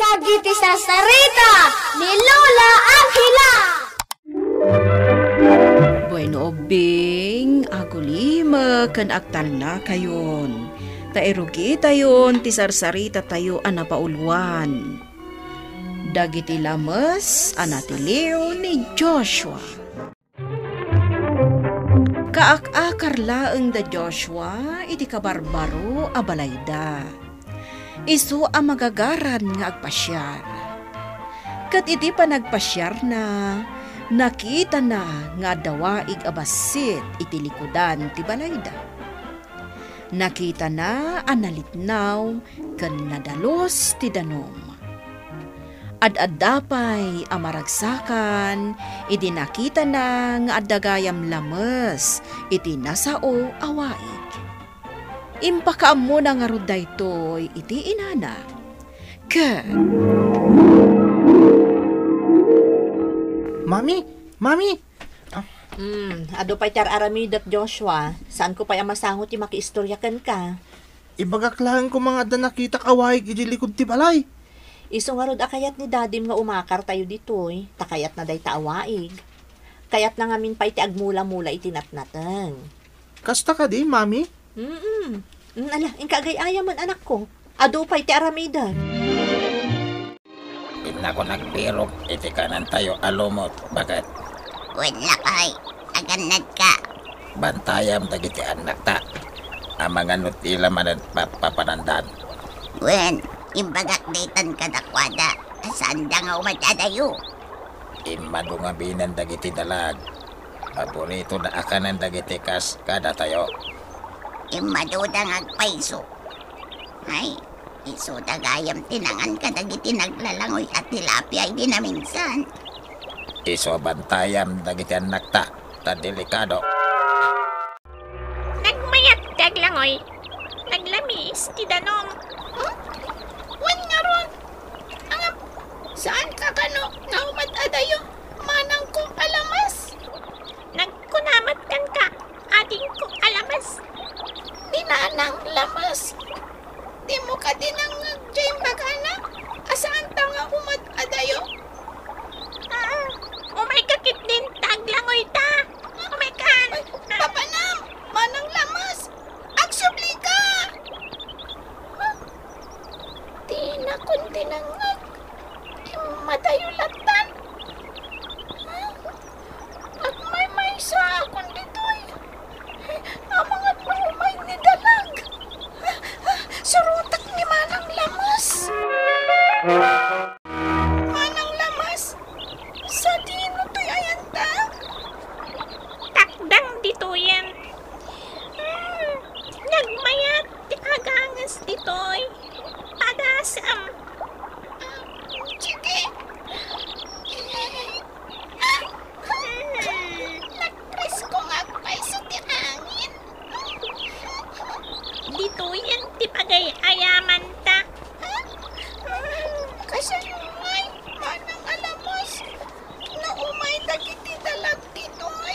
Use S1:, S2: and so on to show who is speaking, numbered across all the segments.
S1: Dagiti sasarita ni Lola Angela.
S2: Bueno, Bing, agulima kan aktal na kayon. Tairugi tayon, ti sarsarita tayo anapauluan. Dagiti lamas, anatiliw ni Joshua. Kaak-akar laeng da Joshua, iti kabarbaro abalayda. Isu ang magagaran nga agpasyar. Kat iti panagpasyar na, nakita na nga dawaig abasit iti likudan ti balayda. Nakita na analitnaw ken nadalos ti danom. Ad-addapay amaragsakan, iti nakita na nga addagayam lames iti nasao awaig. Impakaam mo na nga rod daytoy iti inana.
S3: Mami!
S4: Ado pa'y tar-aramidot, Joshua. Saan ko pa'y amasangot yung makiistoryakan ka?
S3: Ibagaklaan ko mga da nakita kawaig iti likod ti balay.
S4: Iso nga rod akayat ni dadim nga umakar tayo ditoy. Takayat na day taawaig. Kayat na ngamin pa'y ti agmula-mula itinatnatang.
S3: Kasta ka di, mami?
S4: Ala, inkagay-aya man anak ko. Ado pa'y ti aramidan.
S5: Ina ko nagpirok, iti kanan tayo alumot. Bakit?
S6: Wala kay, aganad ka.
S5: Bantayam dagiti anak ta. Ang mga nutila man papanandan.
S6: Wen, imbagak daytan ka dakwada. Saan da nga umatadayo?
S5: Imado nga binan dagiti dalag. Paborito na akanan dagiti kas kada tayo.
S6: Imaduda nga agpaiso. Ay, iso dagayam tinangan ka dagiti naglalangoy at tilapia ay di na minsan.
S5: Iso bantayam dagiti anak ta. Ta delikado.
S7: Nagmayat daglangoy. Naglamis ti danom. Wan nga ron. Angap, saan ka kano nga umatadayo? Manang ko alamas. Nagkunamat kan ka. Ating ko alamas. Dinanang lamas. Di mo ka dinangag dyan bagana. Asaan ta nga umatadayo? Umay kakit din taglangoy ta. Umay kan. Papanam, manang lamas. Agsubli ka. Di na kun dinangag. Madayo latan. At may sa akong ditoy. Amangat mo umay ni dalag. Surutak ni manang lamas. Manang lamas? Sa dino to'y ayanta? Takdang dito yan. Nagmayat ti agangas dito'y. Padasam. Sige. Nagpres ko nga pa'y sa ti angin. Dito yan ti pagay ayaman ta. Kasi umay, manang alamos. Na umay dagiti dalag dito'y.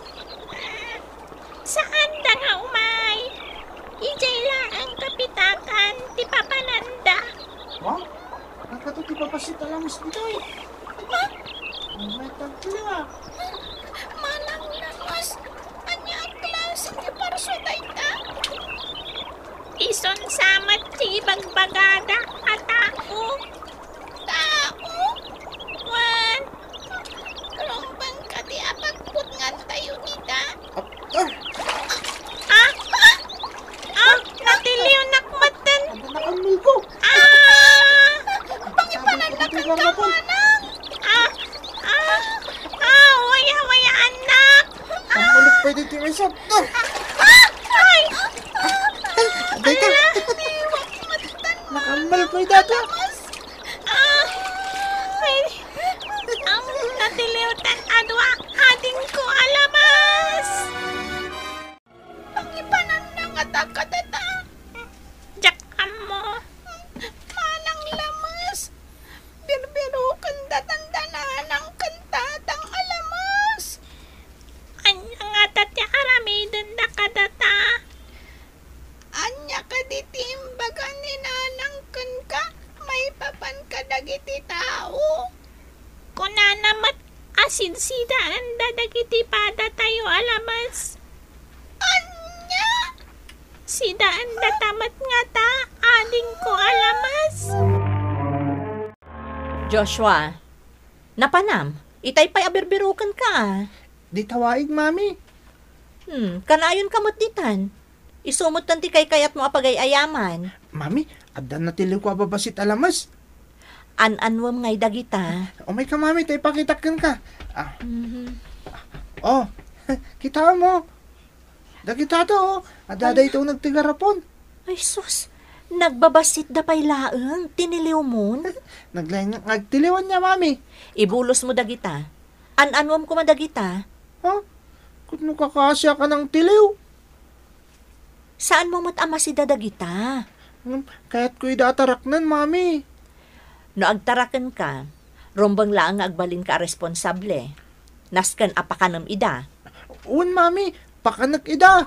S7: Saan da nga umay? Ijay lang ang kapitakan ti papananda.
S3: Wow, nakato ti papasita lang dito eh.
S7: Ha?
S3: May tagla.
S7: Manang lamas. Anya klase ti parsuday ta? Ison samat ti bagbagada at tao. Tao? Wan. Rombang ka ti apagput ngan tayo nita. Natiliw nakmatan.
S3: Ang nakamil ko.
S7: Pangipananakan ka manang. Waya anak.
S3: Ang ulit pwede ti resort.
S7: Ay!
S3: Dito. Nakamal ko yung dato.
S7: Ang natiliwtan adwa ating ko alamas. Pangipanan na nga takatata. Jak mo. Manang lamas. Birbiro kanda tandanahan ang kantatang alamas. Anya nga tati aramidan na kadata. Anya ka ditimbagan ni nanang kan ka. May Saan datamat nga ta? Ading ko alamas.
S4: Joshua, napanam, itay pa'y abirbirukan ka
S3: Di tawaig, mami.
S4: Kanayon kamot ditan. Isumot tanti kay kayat mo apagayayaman.
S3: Mami, adan na tiliw ko ababasit alamas.
S4: An-anwam ngay dagita.
S3: Umay ka, mami, tayo pakitakan ka. Oh, kita mo. Dagita to, oh. Adada ito nagtigarapon.
S4: Ay sus, nagbabasit da pa'y laeng, tiniliw mo.
S3: Nagtiliwan niya, mami.
S4: Ibulos mo dagita. An-anwam ko madagita.
S3: Oh, kung kakasya ka ng tiliw.
S4: Saan mo matama si dadagita?
S3: Kaya't ko'y dataraknan, mami.
S4: No agtaraken ka, rombang laang agbalin ka responsable. Nasken apakanam ida.
S3: Un, mami, pakanak ida.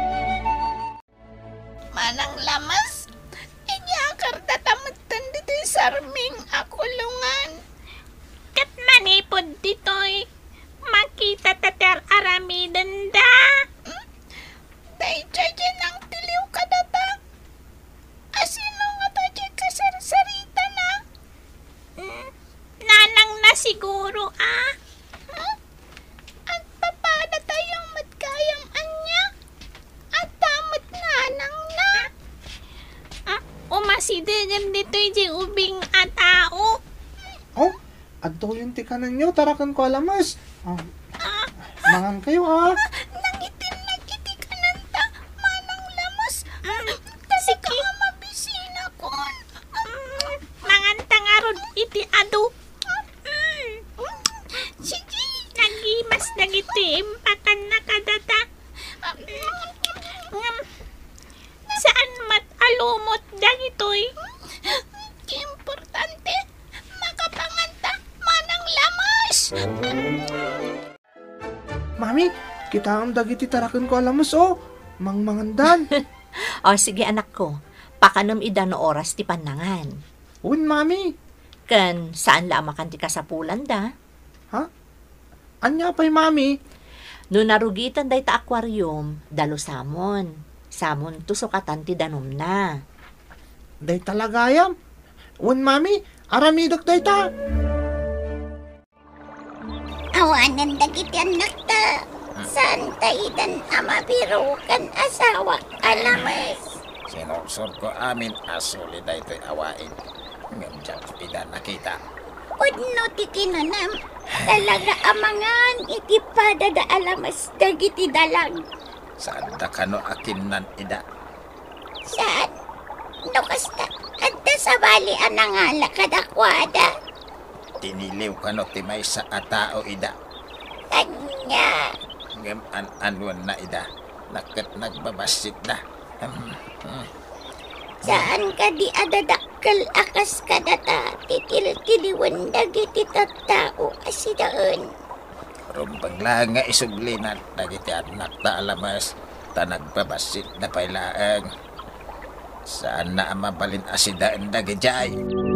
S7: Manang lamas, inyakar datamatan dito sarming akulungan. Kat manipod dito'y, makita tatar arami danda. Day dyan ang tiliw ka data. Asino nga to kasarsarita na? Nanang na siguro At papada tayong matkayang anya. At tamot nanang na. Umasidagan dito'y di ubing at tao.
S3: Oh, adto yung tikanan nyo, tarakan ko alamas. Mangan kayo,
S7: Nangitim na kitikanan ta, manang lamos. Kasi ka mabisina kon. Mangantang arod iti ado. Sige, nagimas na gitim, pakan nakadata. Saan mat alumot dagitoy? Importante, makapanganta, manang lamas.
S3: Mami, kita ang dagiti tarakan ko alamas, oh. Mangmangandan.
S4: O sige anak ko, pakanam ida no oras ti panangan.
S3: Un, mami.
S4: Ken saan lamakan ti kasapulan da?
S3: Anya pa'y, mami.
S4: No narugitan day ta aquarium, dalo samon. Samon to sukatan ti danom na.
S3: Day talagayam. Un, mami, aramidok day ta.
S6: Awanan dagiti anak ta. Saan taidan amabirukan asawa alamas.
S5: Sinursur ko amin asuli da ito'y awain. Ngamdyan pida nakita.
S6: Udno ti kinanam. Talaga amangan iti padada alamas dagiti dalag.
S5: Saan da kano akinnan ida?
S6: Saan? Nukas ta. Adda sa bali anangala kadakwada.
S5: Tiniliw kano timay sa atao ida.
S6: Kanya.
S5: Ngam an-anwan na ida. Nakat nagbabasit na.
S6: Saan ka di adadakkel akas kadata. Titil-tiliwan dagiti tattao asidaan.
S5: Rumbang lang nga isublinan. Nagiti anak ta alamas. Ta nagbabasit na pailaang. Saan na mabalin asidaan dagijay?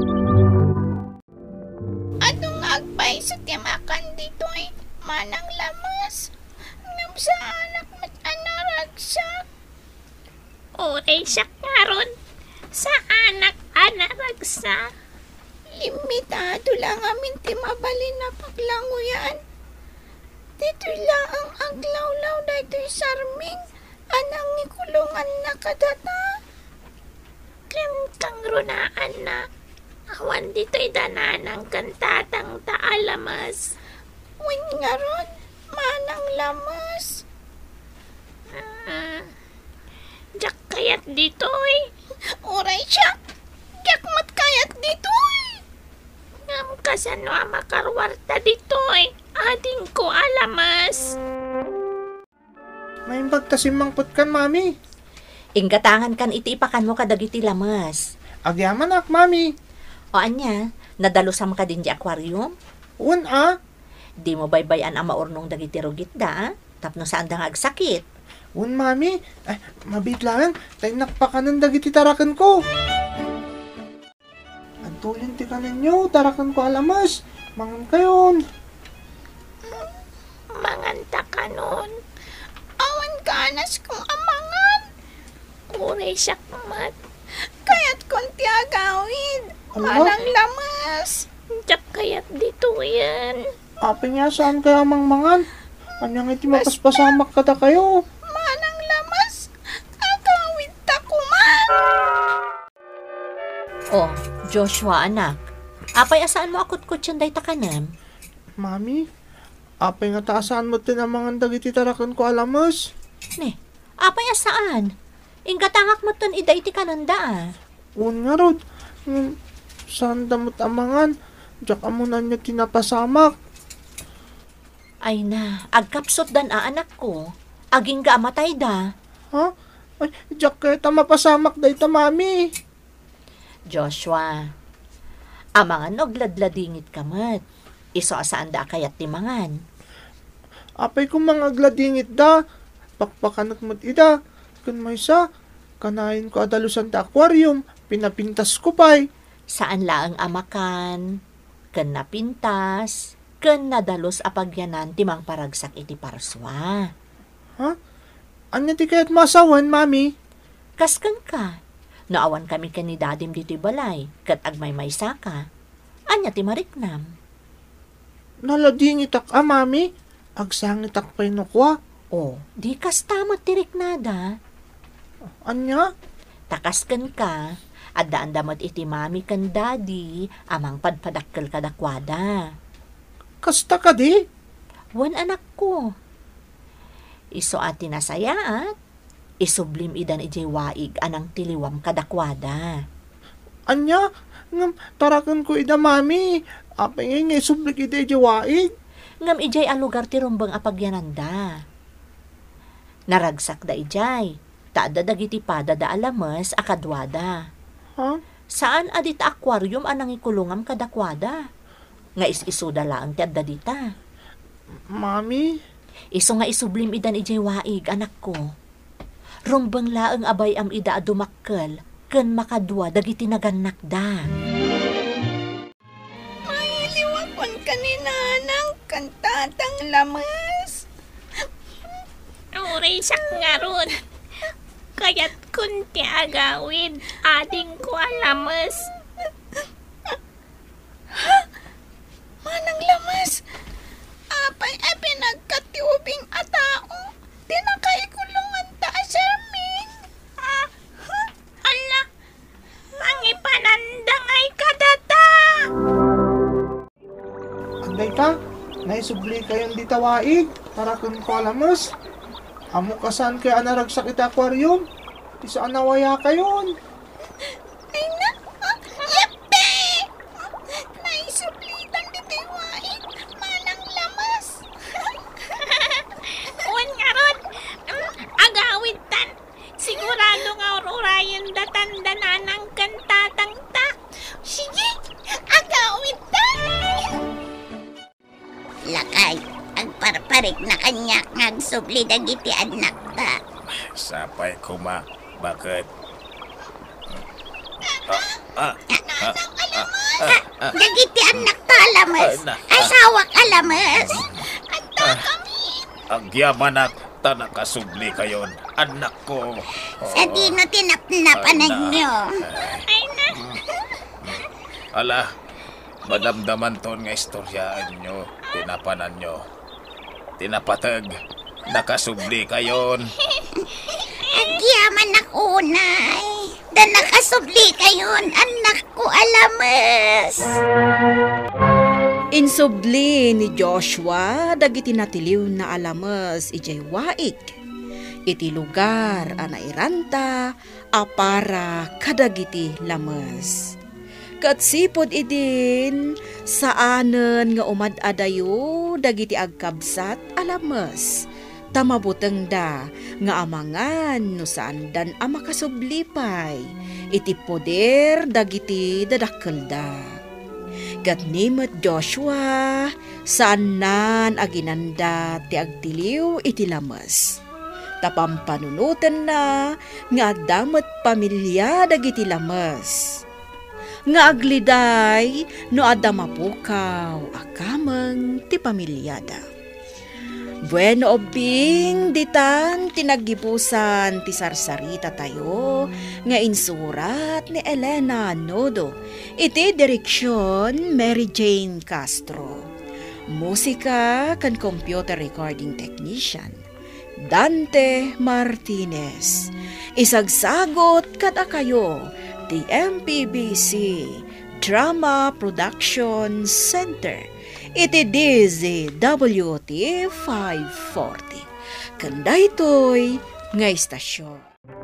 S7: Ano nga agpay sa timakan dito'y manang lamas? Ngam sa anak mat anaragsak. Oray siya karon sa anak anaragsak. Limitado lang amin ti mabalin na paglanguyan. Dito lang ang aglawlaw na ito'y sarming anang ikulungan na kadata. Kang runaan na. Awan dito'y dananang kantatang taalamas. Uwin nga ron, manang lamas. Jak kayat dito'y. Uray siya, jak mat kayat dito'y. Ngam kasano makarwarta dito'y. Ading ko alamas.
S3: May bagtasimangpot kan, mami.
S4: Inggatangan kan iti ipakan mo kadagiti lamas.
S3: Agyaman ak, mami.
S4: O anya, nadalusam ka din di aquarium?
S3: Un,
S4: Di mo baybayan ang maurnong dagiti rugit da, tapno saan da nga agsakit.
S3: Un, mami. Ay, mabitlangan. Tayo nakpakanan dagiti tarakan ko. Antulin ti kanan nyo, tarakan ko alamas. Mangan kayon.
S7: Manganta ka nun. Awan ganas kong amangan. Uray sakmat. Kaya't konti agawid.
S3: Ala?
S7: Manang lamas. Diyak kayat dito yan.
S3: Apay nga saan kaya mangmangan? Anyang iti mapaspasamak kada kayo.
S7: Manang lamas. Agawid ta kuman.
S4: Oh, Joshua anak. Apay asaan mo akot kutsun day takanam?
S3: Mami, apay nga taasaan mo tinamangan dagiti tarakan ko alamos.
S4: Ne, apay asaan? Ingkatangak mo ton ida iti kananda
S3: Un nga rod, saan damot amangan? Diyak amunan niya tinapasamak.
S4: Ay na, agkapsot dan anak ko. Aging ga amatay da.
S3: Ha? Ay, diyak kaya ta mapasamak day ta, mami.
S4: Joshua, amangan og ladladingit kamat. Iso asaan da kayat timangan.
S3: Apay kung mga gladingit da, pakpakanat mo't ida. Kun may sa, kanain ko adalusan ta aquarium, pinapintas ko pa'y.
S4: Saan laang amakan, ken napintas, ken nadalos apagyanan timang paragsak iti parswa.
S3: Ha? Anya ti kaya't masawan, mami?
S4: Kasken ka, naawan kami ken ni dadim dito'y balay, ket agmay saka. Anya ti mariknam.
S3: Naladingit ak, mami? Agsangit ak pa'y nukwa.
S4: O, di kas tamot tirik nada.
S3: Anya?
S4: Takasken ka, at daan damot iti mami ken daddy, amang padpadakkel kadakwada.
S3: Kasta ka di?
S4: Wan anak ko. Iso ati nasayaat, isublim idan ijay waig anang tiliwam kadakwada.
S3: Anya? Ngam, tarakan ko ida, mami. Apay ngay sublik ida jawaig.
S4: Ngam ijay a lugar ti rumbang apagyananda. Naragsak da ijay, taada dagiti pada da alamas akadwada.
S3: Ha?
S4: Saan adit aquarium anang ikulungam kadakwada? Nga is-iso da laang ti adda dita.
S3: Mami?
S4: Iso nga isublim idan ijay waig anak ko. Rumbang laang abay am ida adumakkel, ken makadwa dagiti naganak da.
S7: Mailiwakon kanina ng kantatang lamas. Uray sak nga ron. Kaya't kunti agawid, ading ko alamas. Ha? Manang lamas? Apay ay pinagkatiubing atao. Tinakaikulungan ta asamin. Ah, huh? Ala, mangipanandang ay kadata.
S3: Anday ka? Naisubli kayon di tawaig. Tarakon ko alamos. Amo kasan kaya naragsak ita aquarium? Isa anawaya kayon.
S7: Ay na, yepe! Naisuplitan di tiwain, manang lamas. Uwan nga ron, agawid tan. Sigurado nga urayan datan dananang kantatang ta. Sige, agawid tan.
S6: Lakay, agparparik na kanya ngagsubli dagiti anak ta.
S5: Sapay kuma, bakit?
S6: Dagiti anak ta alamas. Asawak alamas.
S5: Agyaman at tanakasubli kayon, anak ko.
S6: Sa dino tinapnapanan nyo.
S7: Ay na,
S5: Ala, madamdaman ton nga istoryaan nyo, tinapanan nyo. Tinapatag, nakasubli kayon.
S6: Agyaman ako, nay. Da nakasubli kayon, anak ko alamas.
S2: Insubli ni Joshua dagiti natiliw na alamas ijay waig. Iti lugar anairanta apara kadagiti lamas. Katsipod idin saanen nga umad-adayo dagiti agkabsat alamas. Tamabuteng da nga amangan no saan dan amakasublipay. Iti poder dagiti dadakkel da. Gatnimet Joshua saan nan aginanda ti agtiliw iti lamas. Tapampanunutan na nga damet pamilya dagiti lamas. Nga agliday no adda mapukaw akamang ti pamilyada. Bueno obing, ditan tinaggibusan ti sarsarita tayo nga insurat ni Elena Nodo. Iti direksyon Mary Jane Castro. Musika kan computer recording technician Dante Martinez. Isagsagot kada kayo ti MPBC Drama Production Center. Iti DZWT 540. Kanday to'y nga istasyon.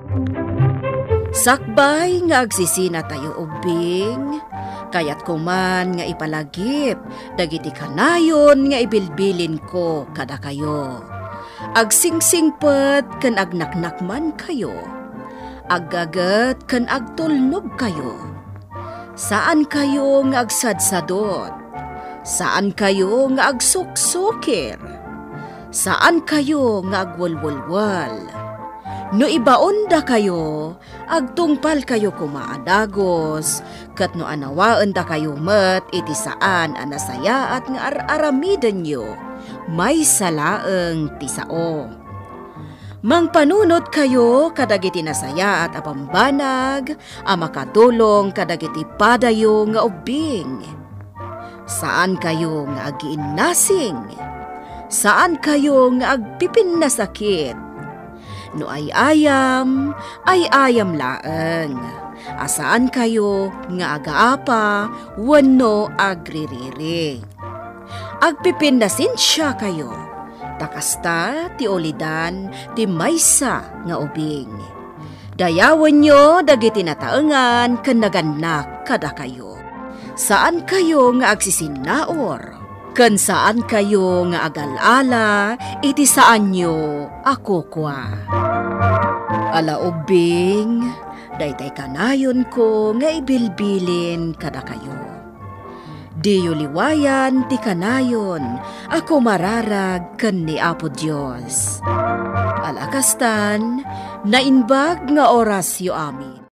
S2: Sakbay nga agsisina tayo ubing, kayat kuman nga ipalagip, dagiti kanayon nga ibilbilin ko kada kayo. Agsingsingpet kan agnaknakman kayo, aggagat kan agtulnog kayo. Saan kayo nga agsadsadot? Saan kayo nga agsuksukir? Saan kayo nga agwalwalwal? No ibaon da kayo, agtungpal kayo kumaadagos, kat no anawaan da kayo met iti saan anasaya at nga aramidan nyo, may salaeng tisao. Mangpanunot kayo kadagiti nasaya at apambanag, amakatulong kadagiti padayo nga ubing. Saan kayo nga agiinnasing? Saan kayo nga agpipin na sakit? No ay ayam laeng. Asaan kayo nga agaapa, wano agririri. Agpipin na sinsya kayo. Takasta ti olidan ti maysa nga ubing. Dayawan nyo dagiti nataengan ken naganak kada kayo. Saan kayo nga agsisinaor? Ken saan kayo nga agalala, iti saan nyo ako kwa. Ala ubing, daytay kanayon ko nga ibilbilin kada kayo. Diyo liwayan ti kanayon, ako mararag ken ni Apo Dios. Alakastan, nainbag nga orasyo amin.